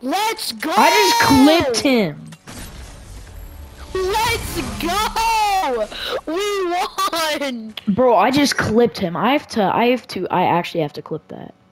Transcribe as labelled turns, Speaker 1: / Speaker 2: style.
Speaker 1: Let's go!
Speaker 2: I just clipped him.
Speaker 1: Let's go! We won!
Speaker 2: Bro, I just clipped him. I actually have to clip that.